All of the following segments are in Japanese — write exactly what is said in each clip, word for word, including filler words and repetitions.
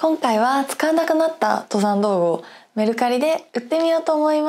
今回は使わなくなった登山道具をメルカリで売ってみようと思います。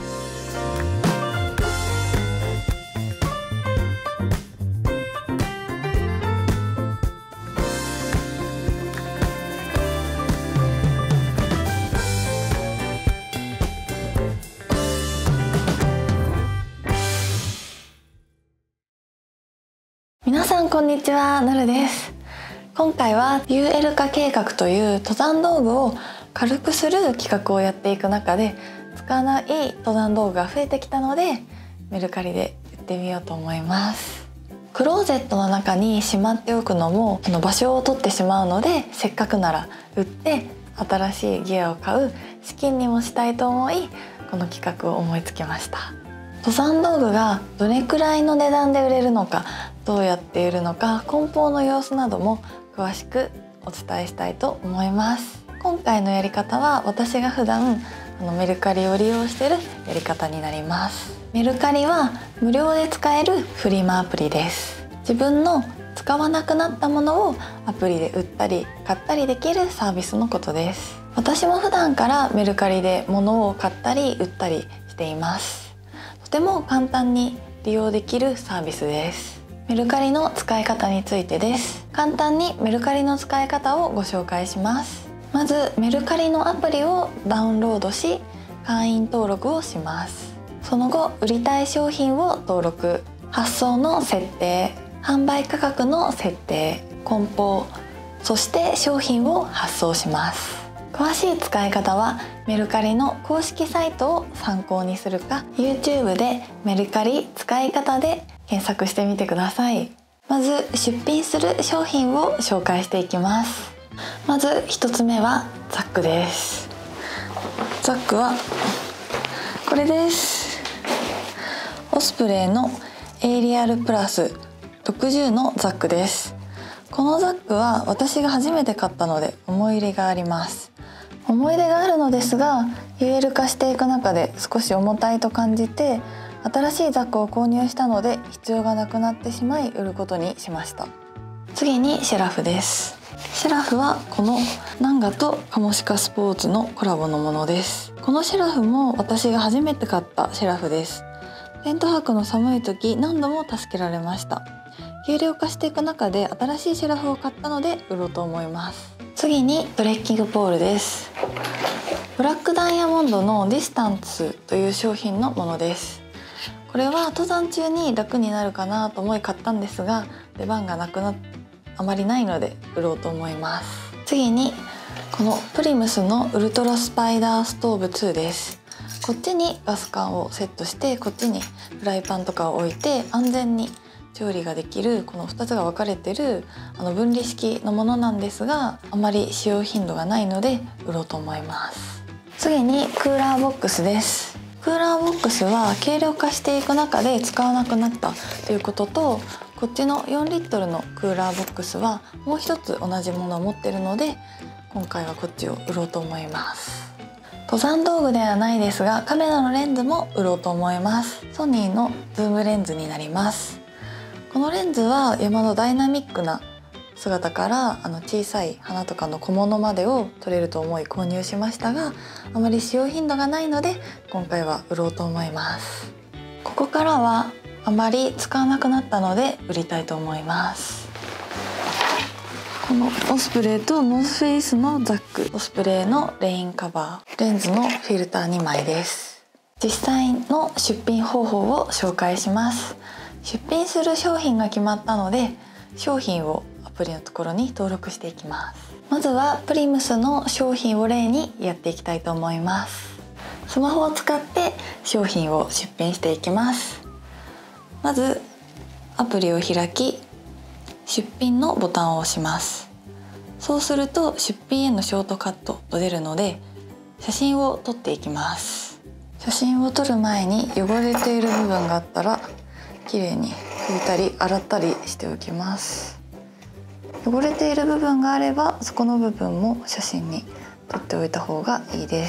皆さんこんにちは、なるです。今回は ユーエル 化計画という登山道具を軽くする企画をやっていく中で、使わない登山道具が増えてきたのでメルカリで売ってみようと思います。クローゼットの中にしまっておくのもその場所を取ってしまうので、せっかくなら売って新しいギアを買う資金にもしたいと思い、この企画を思いつきました。登山道具がどれくらいの値段で売れるのか、どうやって売るのか、梱包の様子なども詳しくお伝えしたいと思います。今回のやり方は私が普段あのメルカリを利用しているやり方になります。メルカリは無料で使えるフリマアプリです。自分の使わなくなったものをアプリで売ったり買ったりできるサービスのことです。私も普段からメルカリで物を買ったり売ったりしています。とても簡単に利用できるサービスです。メルカリの使い方についてです。簡単にメルカリの使い方をご紹介します。まずメルカリのアプリをダウンロードし、会員登録をします。その後売りたい商品を登録、発送の設定、販売価格の設定、梱包、そして商品を発送します。詳しい使い方はメルカリの公式サイトを参考にするか、 YouTube でメルカリ使い方で検索してみてください。まず出品する商品を紹介していきます。まずひとつめはザックです。ザックはこれです。オスプレイのエイリアルプラスろくじゅうのザックです。このザックは私が初めて買ったので思い入れがあります。思い出があるのですが、 ユーエル 化していく中で少し重たいと感じて、新しいザックを購入したので必要がなくなってしまい売ることにしました。次にシェラフです。シェラフはこのナンガとカモシカスポーツのコラボのものです。このシェラフも私が初めて買ったシェラフです。テント泊の寒い時何度も助けられました。軽量化していく中で新しいシェラフを買ったので売ろうと思います。次にトレッキングポールです。ブラックダイヤモンドのディスタンスという商品のものです。これは登山中に楽になるかなと思い買ったんですが、出番がなくなあまりないので売ろうと思います。次にこのプリムスのウルトラスパイダーストーブツーです。こっちにガス管をセットして、こっちにフライパンとかを置いて安全に調理ができる、このふたつが分かれてるあの分離式のものなんですが、あまり使用頻度がないので売ろうと思います。次にクーラーボックスです。クーラーボックスは軽量化していく中で使わなくなったということと、こっちのよんリットルのクーラーボックスはもう一つ同じものを持ってるので、今回はこっちを売ろうと思います。登山道具ではないですが、カメラのレンズも売ろうと思います。ソニーのズームレンズになります。このレンズは山のダイナミックな姿からあの小さい花とかの小物までを撮れると思い購入しましたが、あまり使用頻度がないので今回は売ろうと思います。ここからはあまり使わなくなったので売りたいと思います。このオスプレイとノースフェイスのザック、オスプレイのレインカバー、レンズのフィルターにまいです。実際の出品方法を紹介します。出品する商品が決まったので、商品をアプリのところに登録していきます。まずはプリムスの商品を例にやっていきたいと思います。スマホを使って商品を出品していきます。まずアプリを開き、出品のボタンを押します。そうすると出品へのショートカットと出るので、写真を撮っていきます写真を撮る前に汚れている部分があったらきれいに拭いたり洗ったりしておきます。汚れている部分があればそこの部分も写真に撮っておいた方がいいです。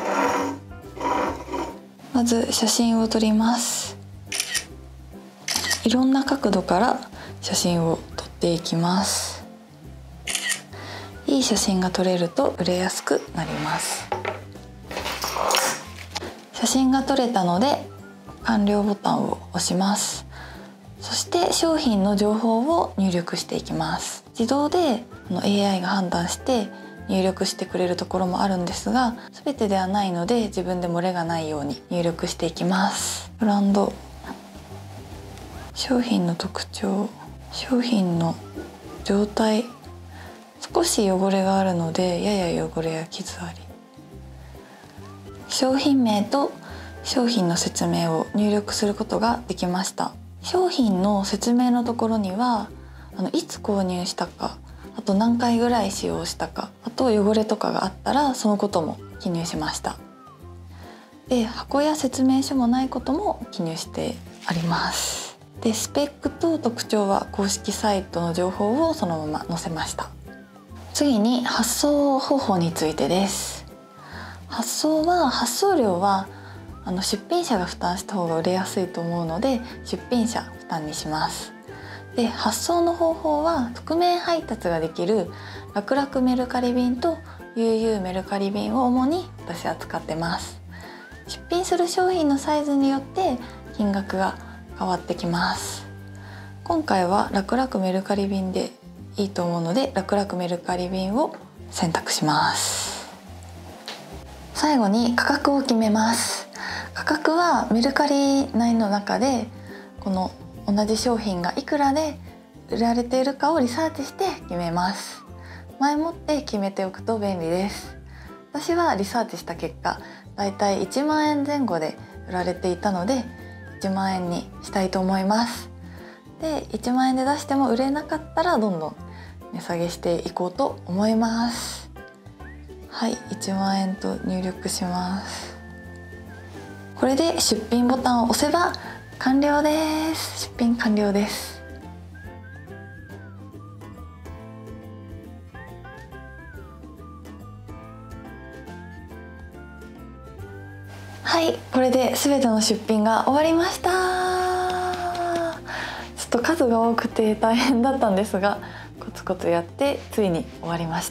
まず写真を撮ります。いろんな角度から写真を撮っていきます。いいい写真が撮れると売れやすくなります。写真が撮れたので完了ボタンを押します。そして商品の情報を入力していきます。自動で エーアイ が判断して入力してくれるところもあるんですが、全てではないので自分で漏れがないように入力していきます。ブランド、商品の特徴、商品の状態、少し汚れがあるのでやや汚れや傷あり、商品名と商品の説明を入力することができました。商品の説明のところにはあのいつ購入したか、あと何回ぐらい使用したか、あと汚れとかがあったらそのことも記入しました。で、箱や説明書もないことも記入してあります。で、スペックと特徴は公式サイトの情報をそのまま載せました。次に発送方法についてです。発送は発送料はあの出品者が負担した方が売れやすいと思うので出品者負担にします。で、発送の方法は匿名配達ができる楽々メルカリ便と ユーユー メルカリ便を主に私は使ってます。出品する商品のサイズによって金額が変わってきます。今回は楽々メルカリ便でいいと思うので楽々メルカリ便を選択します。最後に価格を決めます。価格はメルカリ内の中でこの同じ商品がいくらで売られているかをリサーチして決めます。前もって決めておくと便利です。私はリサーチした結果だいたいいちまんえんぜん後で売られていたのでいちまんえんにしたいと思います。で、いちまんえんで出しても売れなかったらどんどん値下げしていこうと思います。はい、いちまんえんと入力します。これで出品ボタンを押せば完了です。出品完了です。はい、これで全ての出品が終わりました。ちょっと数が多くて大変だったんですがコツコツやってついに終わりました。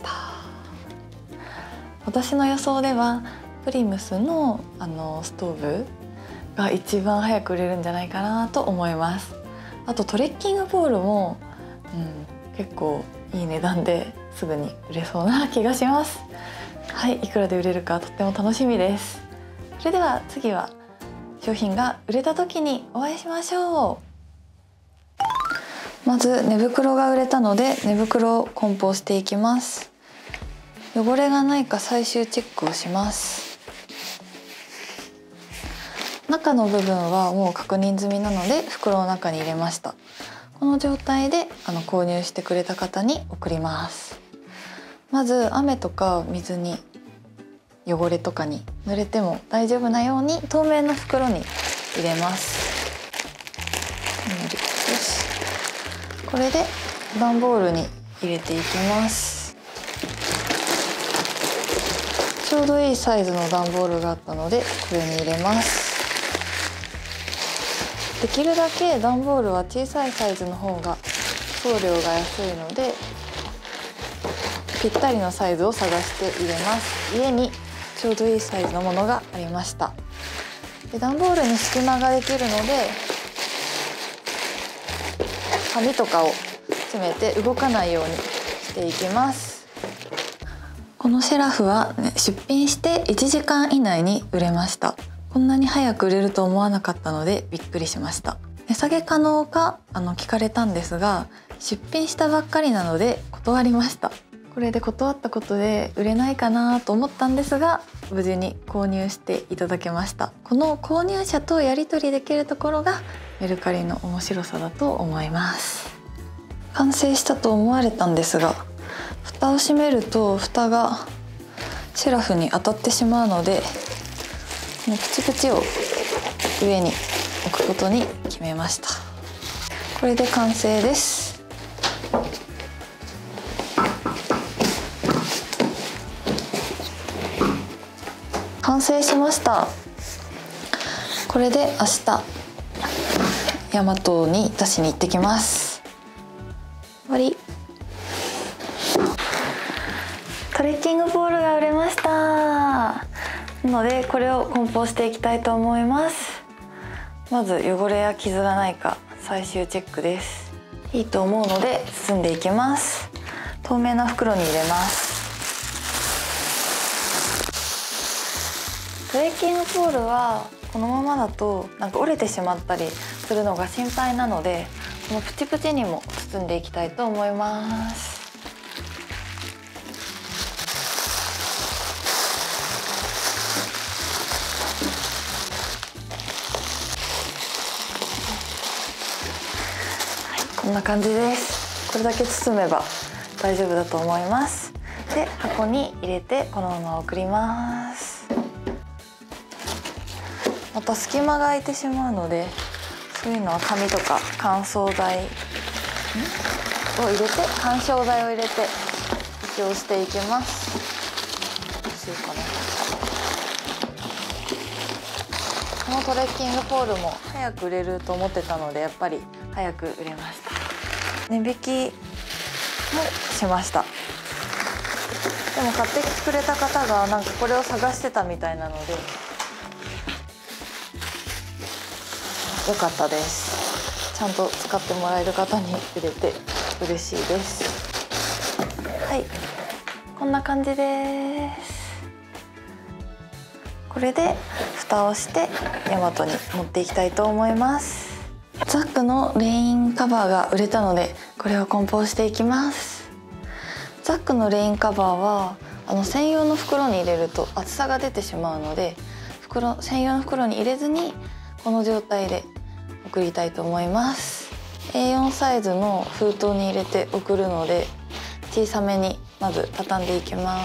私の予想ではプリムスのあのストーブが一番早く売れるんじゃないかなと思います。あとトレッキングポールも、うん、結構いい値段ですぐに売れそうな気がします。はい、いくらで売れるかとっても楽しみです。それでは次は商品が売れた時にお会いしましょう。まず寝袋が売れたので寝袋を梱包していきます。汚れがないか最終チェックをします。中の部分はもう確認済みなので袋の中に入れました。この状態であの購入してくれた方に送ります。まず雨とか水に汚れとかに濡れても大丈夫なように透明な袋に入れます。よし、これで段ボールに入れていきます。ちょうどいいサイズの段ボールがあったのでこれに入れます。できるだけ段ボールは小さいサイズの方が送料が安いのでぴったりのサイズを探して入れます。家にちょうどいいサイズのものがありました。で段ボールに隙間ができるので紙とかを詰めて動かないようにしていきます。このシェラフは、ね、出品していちじかん以内に売れました。こんなに早く売れると思わなかったのでびっくりしました。値下げ可能かあの聞かれたんですが出品したばっかりなので断りました。これで断ったことで売れないかなと思ったんですが無事に購入していただけました。この購入者とやり取りできるところがメルカリの面白さだと思います。完成したと思われたんですが蓋を閉めると蓋がシェラフに当たってしまうのでこのプチプチを上に置くことに決めました。これで完成です。完成しました。これで明日ヤマトに出しに行ってきます。終わり。 トレッキングポールが売れました。なのでこれを梱包していきたいと思います。まず汚れや傷がないか最終チェックです。いいと思うので包んでいきます。透明な袋に入れます。トレッキングポールはこのままだとなんか折れてしまったりするのが心配なので、このプチプチにも包んでいきたいと思います。こんな感じです。これだけ包めば大丈夫だと思います。で、箱に入れてこのまま送ります。また隙間が空いてしまうので、そういうのは紙とか乾燥剤を入れて緩衝材を入れて補強していきます。どうしようかな。このトレッキングポールも早く売れると思ってたので、やっぱり早く売れました。値引きもしました。でも買ってきてくれた方がなんかこれを探してたみたいなので良かったです。ちゃんと使ってもらえる方に売れて嬉しいです。はい、こんな感じです。これで蓋をしてヤマトに持っていきたいと思います。ザックのレインカバーが売れたのでこれを梱包していきます。ザックのレインカバーはあの専用の袋に入れると厚さが出てしまうので、袋専用の袋に入れずにこの状態で送りたいと思います。 エーよん サイズの封筒に入れて送るので小さめにまず畳んでいきます。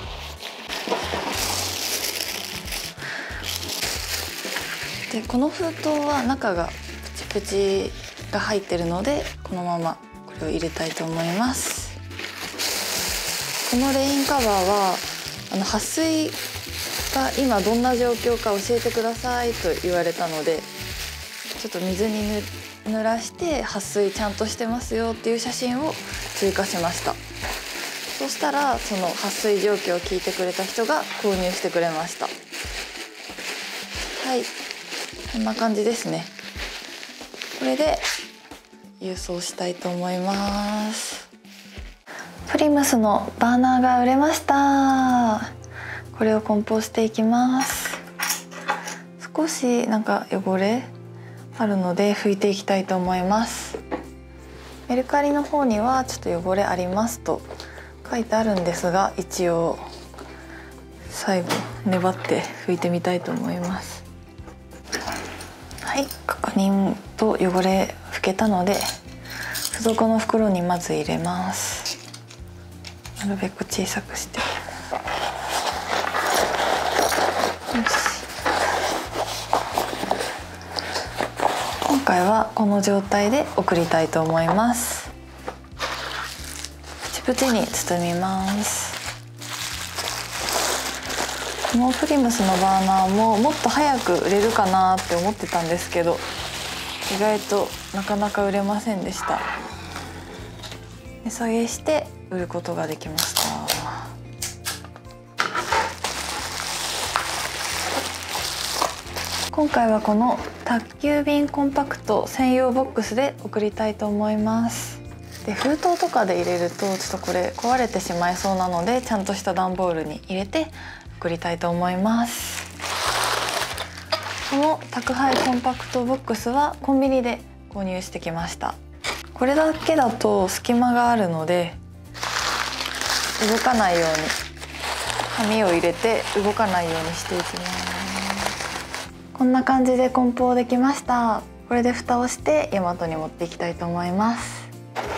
でこの封筒は中がプチプチが入ってるのでこのままこれを入れたいと思います。このレインカバーはあの撥水が今どんな状況か教えてくださいと言われたので、ちょっと水に濡らして撥水ちゃんとしてますよっていう写真を追加しました。そしたらその撥水状況を聞いてくれた人が購入してくれました。はい、こんな感じですね。これで郵送したいと思います。プリムスのバーナーが売れました。これを梱包していきます。少しなんか汚れあるので拭いていきたいと思います。メルカリの方にはちょっと汚れありますと書いてあるんですが、一応最後粘って拭いてみたいと思います。はい、確認と汚れ拭けたので付属の袋にまず入れます。なるべく小さくしてよし。今回はこの状態で送りたいと思います。プチプチに包みます。このプリムスのバーナーももっと早く売れるかなって思ってたんですけど、意外となかなか売れませんでした。値下げして売ることができました。今回はこの宅急便コンパクト専用ボックスで送りたいと思います。で封筒とかで入れるとちょっとこれ壊れてしまいそうなので、ちゃんとした段ボールに入れて送りたいと思います。この宅配コンパクトボックスはコンビニで購入してきました。これだけだと隙間があるので動かないように紙を入れて動かないようにしていきます。こんな感じで梱包できました。これで蓋をしてヤマトに持っていきたいと思います。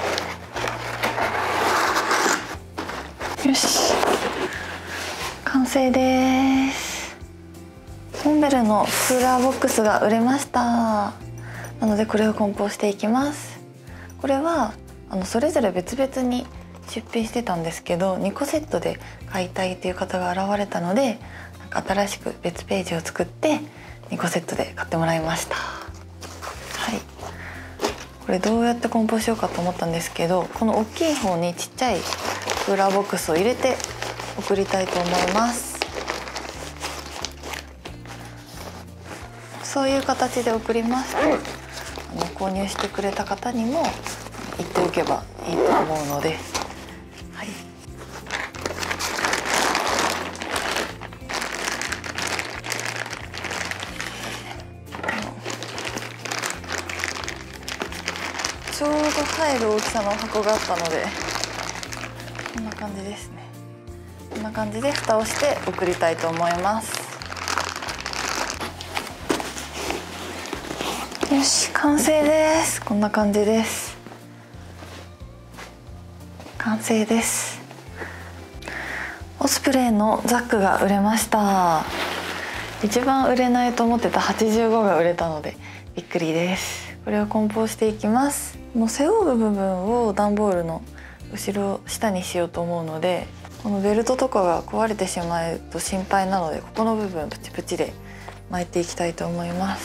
よし、完成です。モンベルのクーラーボックスが売れました。なのでこれを梱包していきます。これはあのそれぞれ別々に出品してたんですけど、にこセットで買いたいという方が現れたので、なんか新しく別ページを作ってにこセットで買ってもらいました。はい、これどうやって梱包しようかと思ったんですけど、この大きい方にちっちゃいクーラーボックスを入れて送りたいと思います。そういう形で送りますと、あの購入してくれた方にも言っておけばいいと思うので、はい、ちょうど入る大きさの箱があったので、こんな感じですね。こんな感じで蓋をして送りたいと思います。よし、完成です。こんな感じです。完成です。オスプレイのザックが売れました。一番売れないと思ってたはちじゅうごが売れたのでびっくりです。これを梱包していきます。もう背負う部分を段ボールの後ろ下にしようと思うので、このベルトとかが壊れてしまうと心配なので、ここの部分プチプチで巻いていきたいと思います。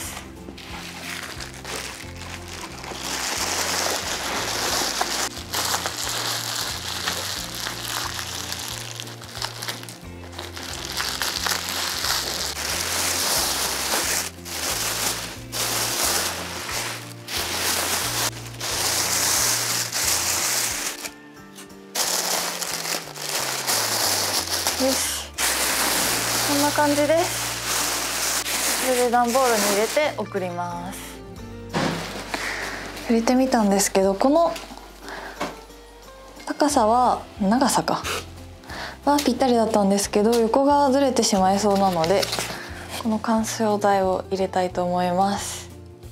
よし、こんな感じです。これで段ボールに入れて送ります。入れてみたんですけど、この高さは長さかはぴったりだったんですけど、横がずれてしまいそうなので、この緩衝材を入れたいと思います。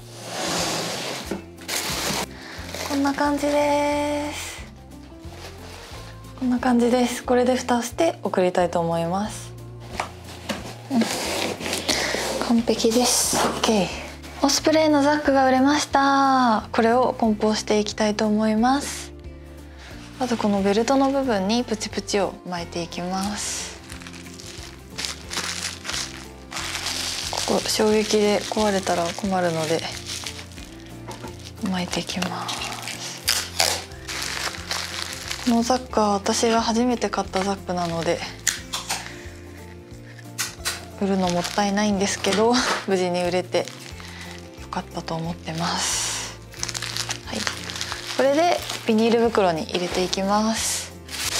こんな感じです。こんな感じです。これで蓋をして送りたいと思います。うん、完璧です。 OK。 オスプレイのザックが売れました。これを梱包していきたいと思います。まずこのベルトの部分にプチプチを巻いていきます。ここ衝撃で壊れたら困るので巻いていきます。このザックは私が初めて買ったザックなので売るのもったいないんですけど、無事に売れてよかったと思ってます。はい、これでビニール袋に入れていきます。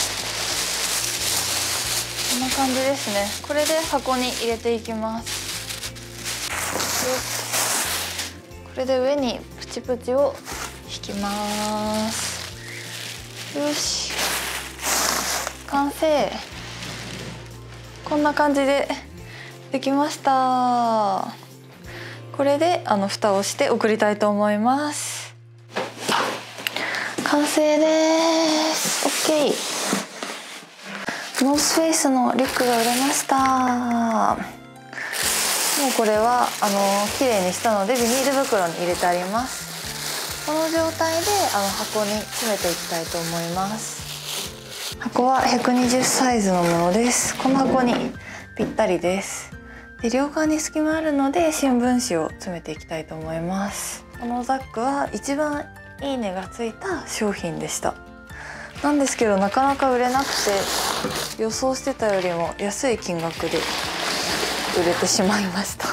こんな感じですね。これで箱に入れていきます。よし、これで上にプチプチを引きます。よし、完成。こんな感じでできました。これであの蓋をして送りたいと思います。完成です。 OK。 ノースフェイスのリュックが売れました。もうこれはあの綺麗にしたのでビニール袋に入れてあります。この状態であの箱に詰めていきたいと思います。箱はひゃくにじゅうサイズのものです。この箱にぴったりです。で、両側に隙間あるので新聞紙を詰めていきたいと思います。このザックは一番いいねがついた商品でした。なんですけどなかなか売れなくて、予想してたよりも安い金額で売れてしまいました。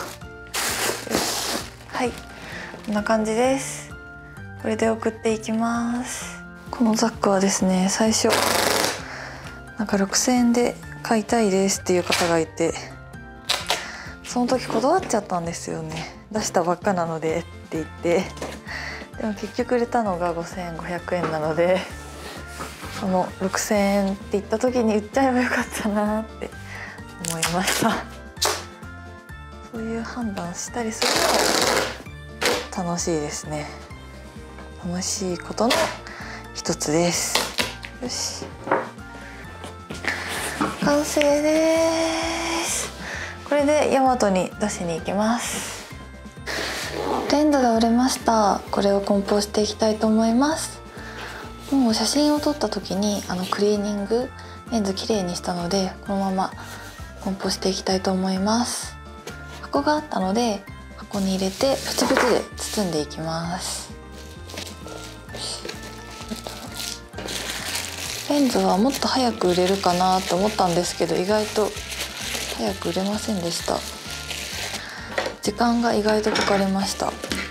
はい、こんな感じです。これで送っていきます。このザックはですね、最初なんかろくせんえんで買いたいですっていう方がいて、その時断っちゃったんですよね。出したばっかなのでって言って、でも結局売れたのがごせんごひゃくえんなので、そのろくせんえんって言った時に売っちゃえばよかったなって思いました。そういう判断したりすると楽しいですね。楽しいことの一つです。よし、完成です。これでヤマトに出しに行きます。レンズが売れました。これを梱包していきたいと思います。もう写真を撮った時にあのクリーニングレンズきれいにしたので、このまま梱包していきたいと思います。箱があったので箱に入れてプチプチで包んでいきます。 レンズはもっと早く売れるかなと思ったんですけど、意外と早く売れませんでした。時間が意外とかかりました。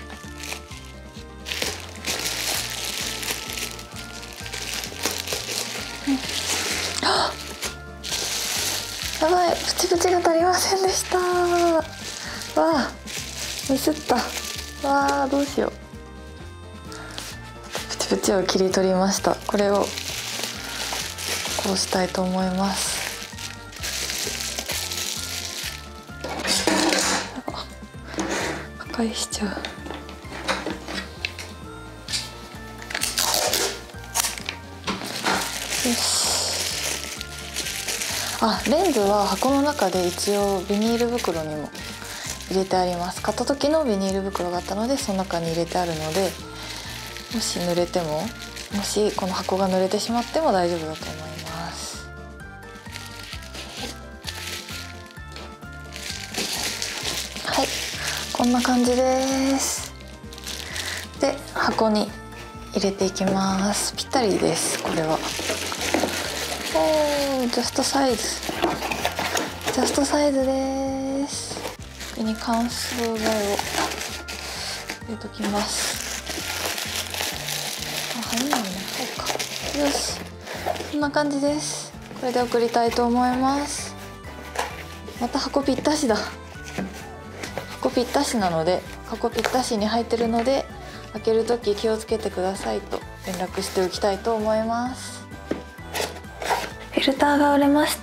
やばい、プチプチが足りませんでした。わあ、ミスった。わあ、どうしよう。プチプチを切り取りました。これをこうしたいと思います。破壊しちゃう。よし。あ、レンズは箱の中で一応ビニール袋にも入れてあります。買った時のビニール袋があったので、その中に入れてあるので、もし濡れても、もしこの箱が濡れてしまっても大丈夫だと思います。はい、こんな感じです。で、箱に入れていきます。ぴったりです、これは。おー、ジャストサイズ。ジャストサイズです。ここに乾燥剤を入れときます。あ、入んないね。そうか。よし。こんな感じです。これで送りたいと思います。また箱ぴったしだ。箱ぴったしなので、箱ぴったしに入ってるので、開けるとき気をつけてくださいと連絡しておきたいと思います。フィルターが売れました。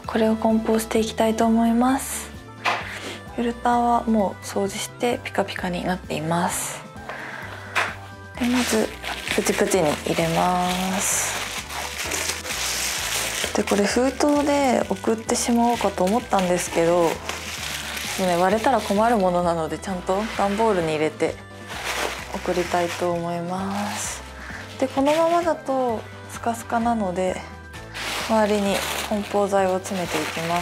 これを梱包していきたいと思います。フィルターはもう掃除してピカピカになっています。で、まずプチプチに入れます。で、これ封筒で送ってしまおうかと思ったんですけど、ね、割れたら困るものなので、ちゃんと段ボールに入れて送りたいと思います。で、このままだとスカスカなので、周りに梱包材を詰めていきます。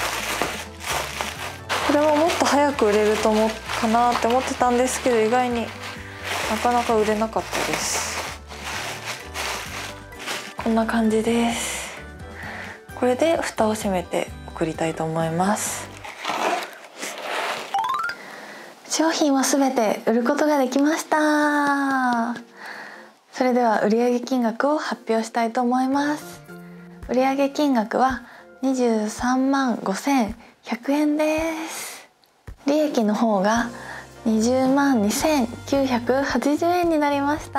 これももっと早く売れると思うかなって思ってたんですけど、意外になかなか売れなかったです。こんな感じです。これで蓋を閉めて送りたいと思います。商品はすべて売ることができました。それでは売上金額を発表したいと思います。売上金額はにじゅうさんまんごせんひゃくえんです。利益の方がにじゅうまんにせんきゅうひゃくはちじゅうえんになりました。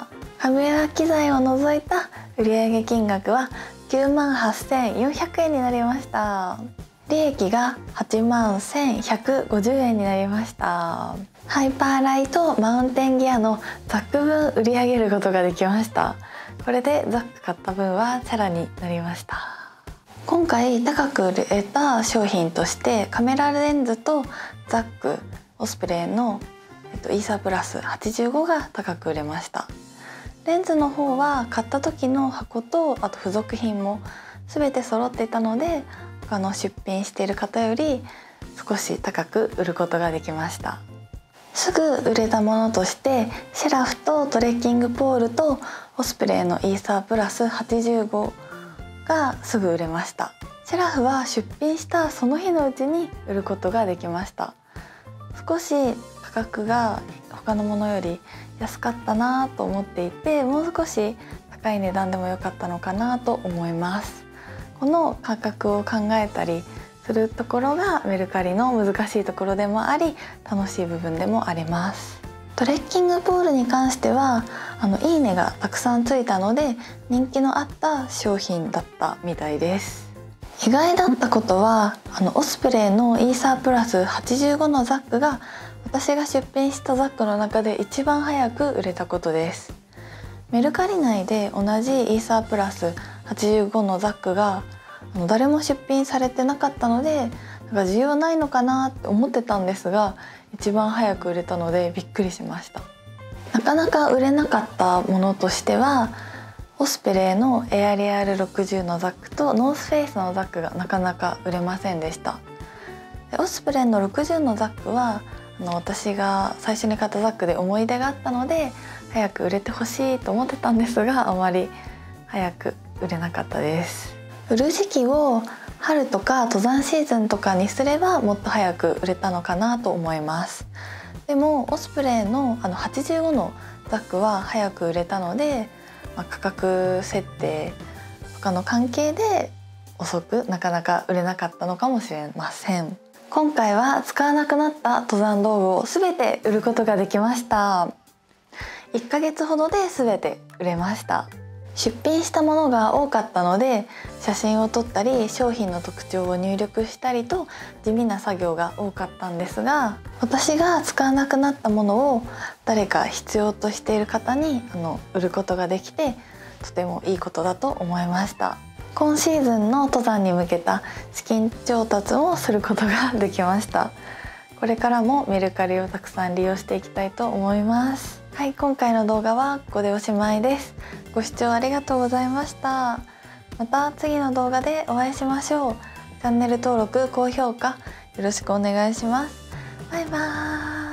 カメラ機材を除いた売上金額はきゅうまんはっせんよんひゃくえんになりました。利益がはちまんせんひゃくごじゅうえんになりました。ハイパーライトマウンテンギアのザック分売り上げることができました。これでザック買った分はチャラになりました。今回高く売れた商品としてカメラレンズとザックオスプレイの、えっと、イーサープラスはちじゅうごが高く売れました。レンズの方は買った時の箱とあと付属品も全て揃っていたので、他の出品している方より少し高く売ることができました。すぐ売れたものとしてシェラフとトレッキングポールとオスプレイのイーサープラスはちじゅうごがすぐ売れました。シェラフは出品したその日のうちに売ることができました。少し価格が他のものより安かったなと思っていて、もう少し高い値段でも良かったのかなと思います。この価格を考えたりするところがメルカリの難しいところでもあり、楽しい部分でもあります。トレッキングポールに関してはあのいいねがたくさんついたので人気のあった商品だったみたいです。意外だったことはあのオスプレイのイーサープラスはちじゅうごのザックが私が出品したザックの中で一番早く売れたことです。メルカリ内で同じイーサープラスはちじゅうごのザックがあの誰も出品されてなかったので、なんか需要ないのかなって思ってたんですが、一番早く売れたのでびっくりしました。なかなか売れなかったものとしてはオスプレイのエアリアルろくじゅうのザックとノースフェイスのザックがなかなか売れませんでした。でオスプレイのろくじゅうのザックはあの私が最初に買ったザックで思い出があったので早く売れてほしいと思ってたんですが、あまり早く売れなかったです。売る時期を春とか登山シーズンとかにすればもっと早く売れたのかなと思います。でもオスプレイのあのはちじゅうごのザックは早く売れたので、まあ、価格設定とかの関係で遅くなかなか売れなかったのかもしれません。今回は使わなくなった登山道具を全て売ることができました。いっかげつほどで全て売れました。出品したものが多かったので写真を撮ったり商品の特徴を入力したりと地味な作業が多かったんですが、私が使わなくなったものを誰か必要としている方にあの売ることができてとてもいいことだと思いました。今シーズンの登山に向けた資金調達もすることができました。これからもメルカリをたくさん利用していきたいと思います。はい、今回の動画はここでおしまいです。ご視聴ありがとうございました。また次の動画でお会いしましょう。チャンネル登録、高評価よろしくお願いします。バイバーイ。